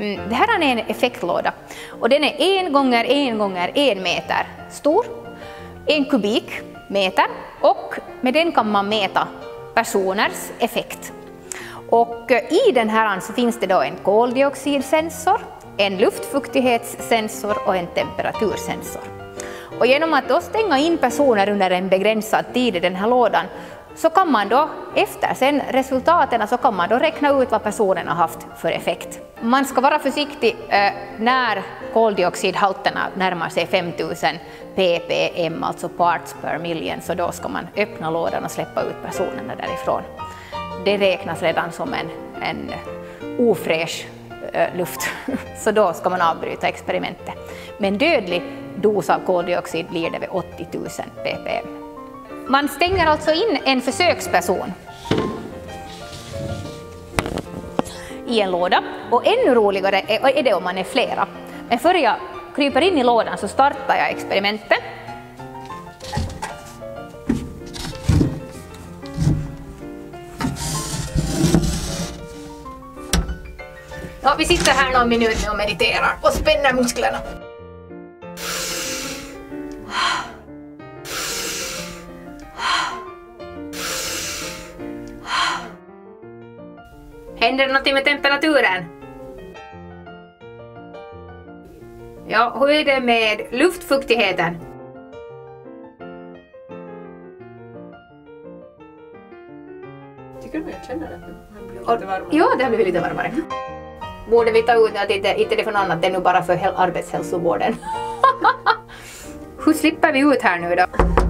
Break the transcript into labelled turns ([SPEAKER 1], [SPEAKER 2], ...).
[SPEAKER 1] det här är en effektlåda och den är 1 gånger 1 gånger 1 meter stor, 1 kubikmeter, och med den kan man mäta personers effekt. Och i den här så finns det då en koldioxidsensor, en luftfuktighetssensor och en temperatursensor. Och genom att då stänga in personer under en begränsad tid i den här lådan så kan man då efter sen resultaten så kan man då räkna ut vad personen har haft för effekt. Man ska vara försiktig när koldioxidhalterna närmar sig 5000 ppm, alltså parts per million, så då ska man öppna lådan och släppa ut personerna därifrån. Det räknas redan som en ofräsch luft, så då ska man avbryta experimentet. Men dödlig dos av koldioxid blir det vid 80 000 ppm. Man stänger alltså in en försöksperson i en låda, och ännu roligare är det om man är flera. Men före jag kryper in i lådan så startar jag experimentet. Ja, vi sitter här någon minut och mediterar och spänner musklerna. Händer det någonting med temperaturen? Ja, hur är det med luftfuktigheten?
[SPEAKER 2] Tycker du jag känner att det har blivit lite varmare?
[SPEAKER 1] Ja, det har blivit lite varmare. Borde vi ta ut att inte det för något annat än nu bara för arbetshälsovården? Hur slipper vi ut här nu då?